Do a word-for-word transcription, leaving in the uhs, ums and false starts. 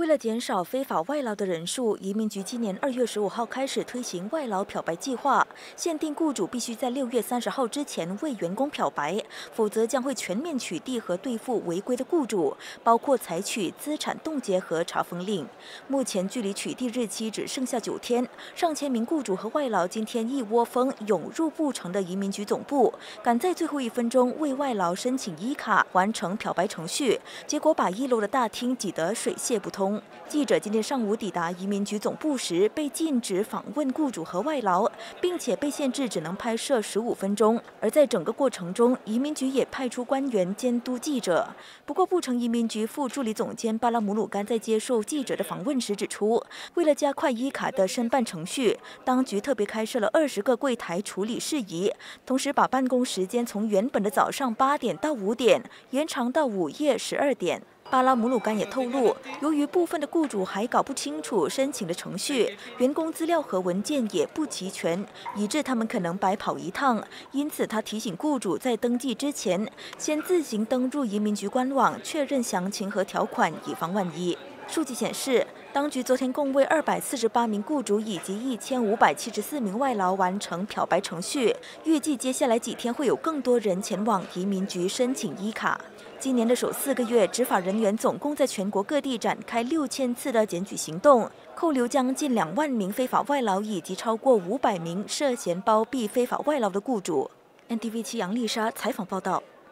为了减少非法外劳的人数，移民局今年二月十五号开始推行外劳漂白计划，限定雇主必须在六月三十号之前为员工漂白，否则将会全面取缔和对付违规的雇主，包括采取资产冻结和查封令。目前距离取缔日期只剩下九天，上千名雇主和外劳今天一窝蜂涌入布城的移民局总部，赶在最后一分钟为外劳申请E卡，完成漂白程序，结果把一楼的大厅挤得水泄不通。记者今天上午抵达移民局总部时，被禁止访问雇主和外劳，并且被限制只能拍摄十五分钟。而在整个过程中，移民局也派出官员监督记者。不过，布城移民局副助理总监巴拉姆鲁甘在接受记者的访问时指出，为了加快E卡的申办程序，当局特别开设了二十个柜台处理事宜，同时把办公时间从原本的早上八点到五点延长到午夜十二点。巴拉姆鲁甘也透露，由于部分的雇主还搞不清楚申请的程序，员工资料和文件也不齐全，以致他们可能白跑一趟。因此，他提醒雇主在登记之前，先自行登入移民局官网确认详情和条款，以防万一。数据显示，当局昨天共为二百四十八名雇主以及一千五百七十四名外劳完成漂白程序，预计接下来几天会有更多人前往移民局申请E卡。今年的首四个月，执法人员总共在全国各地展开六千次的检举行动，扣留将近两万名非法外劳以及超过五百名涉嫌包庇非法外劳的雇主。N T V 七杨丽莎采访报道。